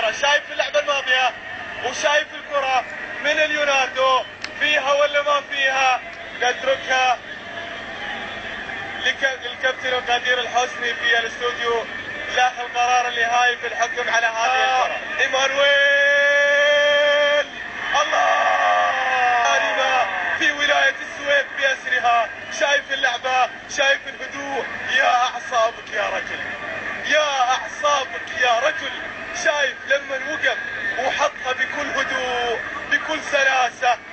الكاميرا، شايف اللعبة الماضية وشايف الكرة من ليوناردو، فيها ولا ما فيها؟ نتركها للكابتن غدير الحسني في الاستوديو لاح القرار النهائي في الحكم على هذه الكرة. ايمانويل الله في ولاية السويد بأسرها، شايف اللعبة، شايف الهدوء، يا أعصابك يا رجل، يا أعصابك يا رجل. شايف لما وقف وحطها بكل هدوء بكل سلاسة.